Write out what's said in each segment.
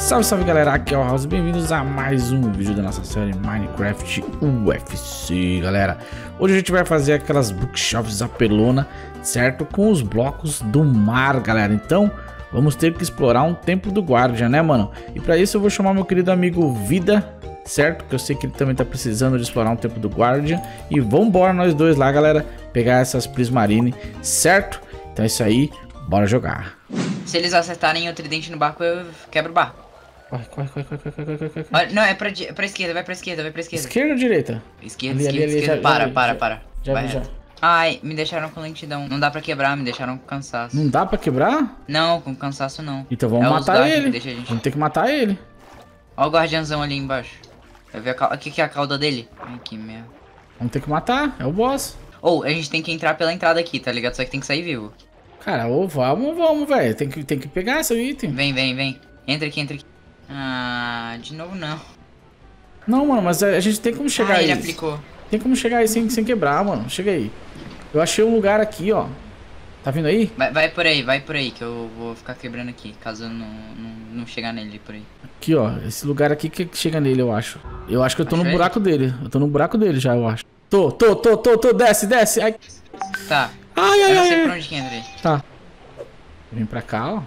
Salve, salve galera, aqui é o House, bem-vindos a mais um vídeo da nossa série Minecraft UFC, galera. Hoje a gente vai fazer aquelas bookshelves apelona, certo? Com os blocos do mar, galera. Então, vamos ter que explorar um templo do Guardian, né, mano? E pra isso eu vou chamar meu querido amigo Vida, certo? Que eu sei que ele também tá precisando de explorar um templo do Guardian. E vambora nós dois lá, galera, pegar essas Prismarine, certo? Então é isso aí, bora jogar. Se eles acertarem o tridente no barco, eu quebro o barco. Corre. Olha, não, é pra esquerda, vai pra esquerda, vai pra esquerda. Esquerda ou direita? Esquerda. Já Para. Já Vai vi, já. reto. Ai, me deixaram com lentidão. Não dá pra quebrar, me deixaram com cansaço. Não dá pra quebrar? Não, com cansaço não. Então vamos É os matar guardiões ele. que deixa a gente. Vamos ter que matar ele. Ó o guardiãozão ali embaixo. Vai ver aqui que é a cauda dele. Ai, que merda. Vamos ter que matar, é o boss. Ou, a gente tem que entrar pela entrada aqui, tá ligado? Só que tem que sair vivo. Cara, ou vamos, velho. Tem que pegar esse item. Vem. Entra aqui. Ah, de novo não. Não, mano, mas a gente tem como chegar aí. Ele aplicou. Tem como chegar aí sem quebrar, mano. Chega aí. Eu achei um lugar aqui, ó. Tá vindo aí? Vai por aí, que eu vou ficar quebrando aqui, caso eu não chegar nele por aí. Aqui, ó. Esse lugar aqui que chega nele, eu acho. Eu acho que eu tô no Achou buraco dele. Eu tô no buraco dele já, eu acho. Tô. Desce. Ai. Tá. Ai. Eu não sei pra onde que entra aí. Tá. Vem pra cá, ó.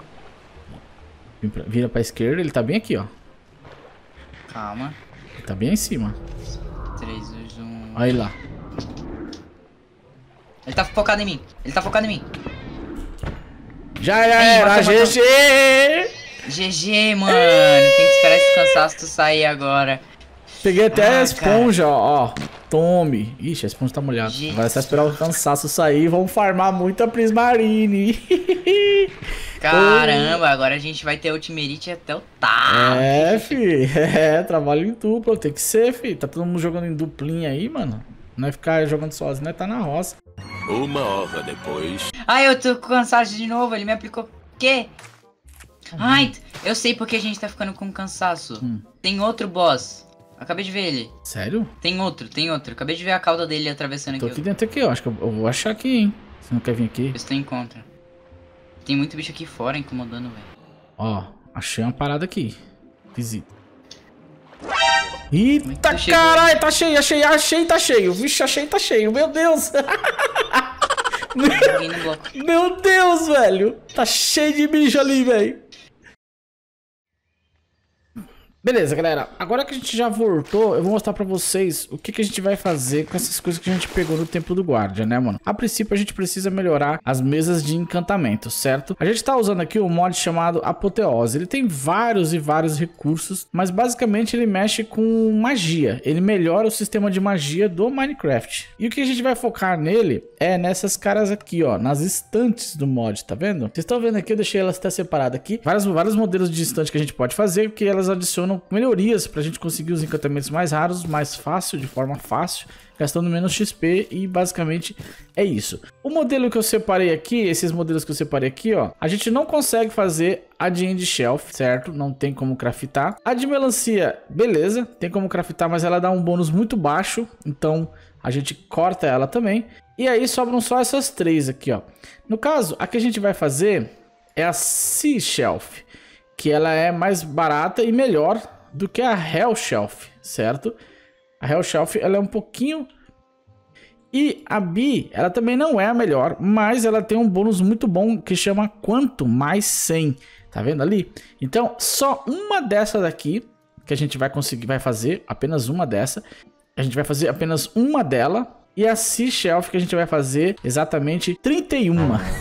Vira pra esquerda, ele tá bem aqui, ó. Calma. Ele tá bem em cima. 3, 2, 1. Olha ele lá. Ele tá focado em mim. Já era, GG! GG, mano. Tem que esperar esse cansaço sair agora. Peguei até a esponja, cara. ó. Tome. Ixi, a esponja tá molhada. Agora é só esperar o cansaço sair e vamos farmar muita Prismarine. Caramba, agora a gente vai ter Ultimerite até o talo. É, fi. É, trabalho em dupla. Tem que ser, fi. Tá todo mundo jogando em duplinha aí, mano. Não é ficar jogando sozinho, não é tá na roça. 1 hora depois. Ai, eu tô com cansaço de novo. Ele me aplicou. O quê? Ai, eu sei porque a gente tá ficando com cansaço. Tem outro boss. Acabei de ver ele. Sério? Tem outro. Acabei de ver a cauda dele atravessando Tô aqui. aqui dentro aqui, ó. Acho que eu vou achar aqui, hein. Você não quer vir aqui? Vê se tu encontra. Tem muito bicho aqui fora incomodando, velho. Ó, achei uma parada aqui. Visita. Eita, Tu chegou caralho, aí? tá cheio, achei, tá cheio. Vixe, achei, tá cheio, meu Deus. Alguém no bloco. Meu Deus, velho. Tá cheio de bicho ali, velho. Beleza, galera. Agora que a gente já voltou, eu vou mostrar pra vocês o que a gente vai fazer com essas coisas que a gente pegou no Templo do Guardian, né, mano? A princípio, a gente precisa melhorar as mesas de encantamento, certo? A gente tá usando aqui um mod chamado Apoteose. Ele tem vários e vários recursos, mas basicamente ele mexe com magia. Ele melhora o sistema de magia do Minecraft. E o que a gente vai focar nele é nessas caras aqui, ó, nas estantes do mod, tá vendo? Vocês estão vendo aqui, eu deixei elas até separadas aqui. Vários modelos de estante que a gente pode fazer, porque elas adicionam melhorias pra gente conseguir os encantamentos mais raros, mais fácil, de forma fácil, gastando menos XP, e basicamente é isso. O modelo que eu separei aqui, esses modelos que eu separei aqui, ó, a gente não consegue fazer a de End Shelf, certo? Não tem como craftar. A de melancia, beleza, tem como craftar, mas ela dá um bônus muito baixo, então a gente corta ela também. E aí sobram só essas três aqui, ó. No caso, a que a gente vai fazer é a Sea Shelf, que ela é mais barata e melhor do que a Hell Shelf, certo? A Hell Shelf, ela é um pouquinho... E a Bee, ela também não é a melhor, mas ela tem um bônus muito bom que chama Quanto Mais 100. Tá vendo ali? Então, só uma dessa daqui que a gente vai conseguir, vai fazer, apenas uma dessa. A gente vai fazer apenas uma dela. E a Sea Shelf que a gente vai fazer exatamente 31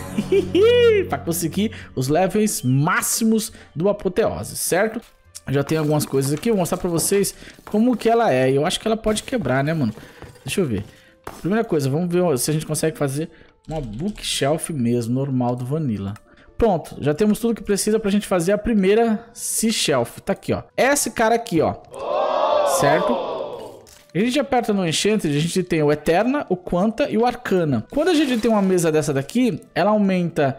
para conseguir os levels máximos do Apoteose, certo? Já tem algumas coisas aqui, eu vou mostrar para vocês como que ela é. Eu acho que ela pode quebrar, né, mano? Deixa eu ver. Primeira coisa, vamos ver se a gente consegue fazer uma bookshelf mesmo, normal do Vanilla. Pronto, já temos tudo que precisa pra gente fazer a primeira Sea Shelf. Tá aqui, ó. Esse cara aqui, ó. Certo? A gente aperta no Enchanted, a gente tem o Eterna, o Quanta e o Arcana. Quando a gente tem uma mesa dessa daqui, ela aumenta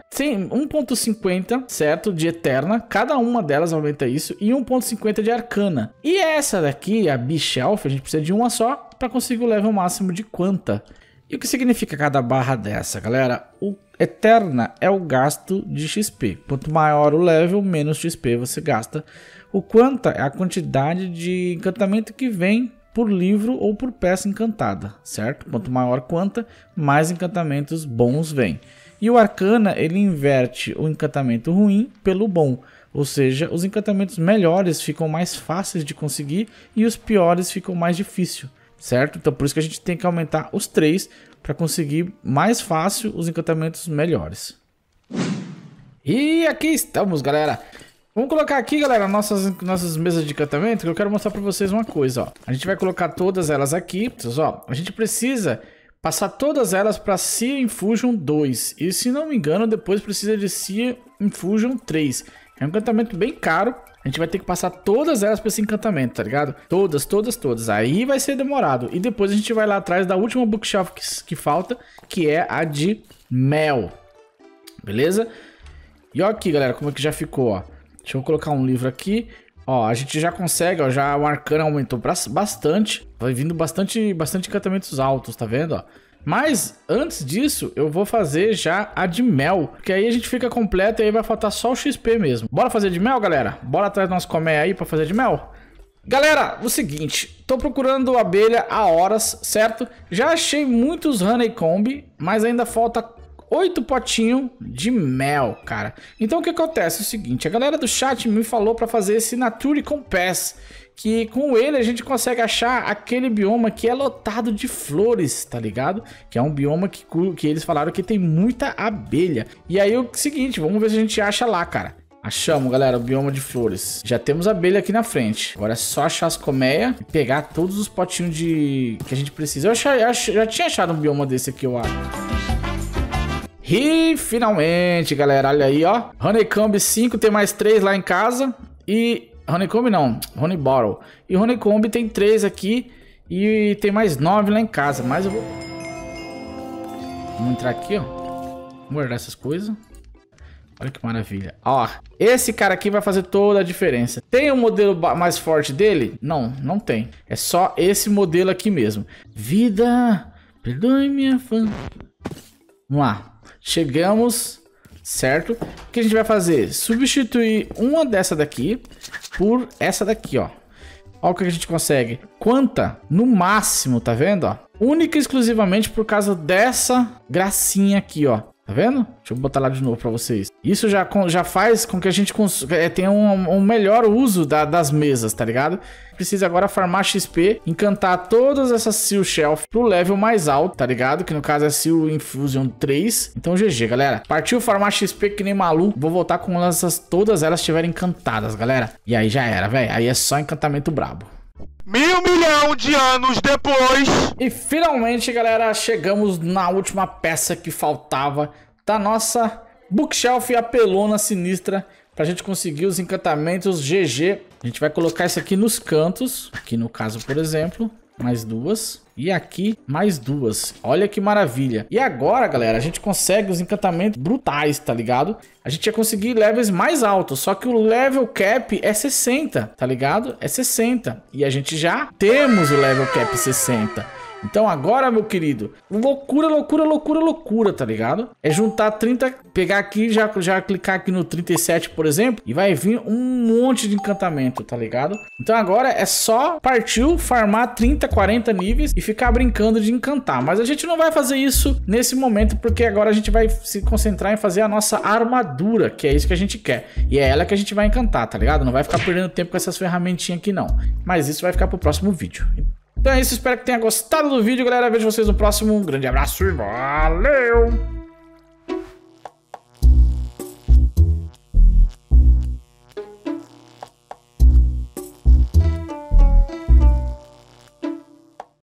1.50, certo? De Eterna, cada uma delas aumenta isso, e 1.50 de Arcana. E essa daqui, a Bee Shelf, a gente precisa de uma só para conseguir o level máximo de Quanta. E o que significa cada barra dessa, galera? O Eterna é o gasto de XP. Quanto maior o level, menos XP você gasta. O Quanta é a quantidade de encantamento que vem por livro ou por peça encantada, certo? Quanto maior Quanta, mais encantamentos bons vêm. E o Arcana, ele inverte o encantamento ruim pelo bom. Ou seja, os encantamentos melhores ficam mais fáceis de conseguir e os piores ficam mais difíceis. Certo? Então por isso que a gente tem que aumentar os 3 para conseguir mais fácil os encantamentos melhores. E aqui estamos, galera. Vamos colocar aqui, galera, nossas mesas de encantamento, que eu quero mostrar para vocês uma coisa, ó. A gente vai colocar todas elas aqui, ó. A gente precisa passar todas elas para Sea Infusion 2. E se não me engano, depois precisa de Sea Infusion 3. É um encantamento bem caro. A gente vai ter que passar todas elas para esse encantamento, tá ligado? Todas, todas, todas. Aí vai ser demorado. E depois a gente vai lá atrás da última bookshelf que falta, que é a de mel. Beleza? E ó aqui, galera, como é que já ficou, ó. Deixa eu colocar um livro aqui. Ó, a gente já consegue, ó, já o Arcana aumentou bastante. Vai vindo bastante encantamentos altos, tá vendo, ó? Mas antes disso, eu vou fazer já a de mel, porque aí a gente fica completo e aí vai faltar só o XP mesmo. Bora fazer de mel, galera? Bora atrás do nosso colmeia aí pra fazer de mel? Galera, o seguinte, tô procurando abelha há horas, certo? Já achei muitos honeycomb, mas ainda falta 8 potinhos de mel, cara. Então o que acontece é o seguinte, a galera do chat me falou pra fazer esse Nature Compass, que com ele a gente consegue achar aquele bioma que é lotado de flores, tá ligado? Que é um bioma que eles falaram que tem muita abelha. E aí o seguinte, vamos ver se a gente acha lá, cara. Achamos, galera, o bioma de flores. Já temos abelha aqui na frente. Agora é só achar as colmeias e pegar todos os potinhos que a gente precisa. Eu já tinha achado um bioma desse aqui, eu acho. E finalmente, galera, olha aí, ó. Honeycomb 5, tem mais 3 lá em casa. E... Honeycomb não, Honey Bottle. E Honeycomb tem 3 aqui e tem mais 9 lá em casa. Mas eu vou... Vamos entrar aqui, ó. Vamos guardar essas coisas. Olha que maravilha. Ó, esse cara aqui vai fazer toda a diferença. Tem um modelo mais forte dele? Não, não tem. É só esse modelo aqui mesmo. Vida, perdoe minha fã. Vamos lá. Chegamos... Certo? O que a gente vai fazer? Substituir uma dessa daqui por essa daqui, ó. Olha o que a gente consegue. Quanta? No máximo, tá vendo, ó? Única e exclusivamente por causa dessa gracinha aqui, ó. Tá vendo? Deixa eu botar lá de novo pra vocês. Isso já faz com que a gente tenha um melhor uso das mesas, tá ligado? Precisa agora farmar XP, encantar todas essas Seal Shelf pro level mais alto, tá ligado? Que no caso é Seal Infusion 3. Então GG, galera. Partiu farmar XP que nem maluco. Vou voltar com todas elas estiverem encantadas, galera. E aí já era, velho. Aí é só encantamento brabo. 1.000 milhões de anos depois. E finalmente, galera, chegamos na última peça que faltava da nossa bookshelf apelona sinistra pra gente conseguir os encantamentos GG. A gente vai colocar isso aqui nos cantos. Aqui no caso, por exemplo, mais 2. E aqui mais 2. Olha que maravilha. E agora, galera, a gente consegue os encantamentos brutais, tá ligado? A gente ia conseguir levels mais altos. Só que o level cap é 60, tá ligado? É 60. E a gente já temos o level cap 60. Então agora, meu querido, loucura, loucura, loucura, loucura, tá ligado? É juntar 30, pegar aqui, já clicar aqui no 37, por exemplo, e vai vir um monte de encantamento, tá ligado? Então agora é só partiu, farmar 30, 40 níveis e ficar brincando de encantar. Mas a gente não vai fazer isso nesse momento, porque agora a gente vai se concentrar em fazer a nossa armadura, que é isso que a gente quer. E é ela que a gente vai encantar, tá ligado? Não vai ficar perdendo tempo com essas ferramentinhas aqui, não. Mas isso vai ficar pro próximo vídeo. Então é isso, espero que tenha gostado do vídeo, galera. Vejo vocês no próximo. Um grande abraço e valeu!